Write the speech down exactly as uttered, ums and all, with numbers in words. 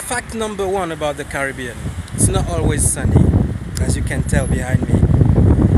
fact number one about the Caribbean. It's not always sunny, as you can tell behind me.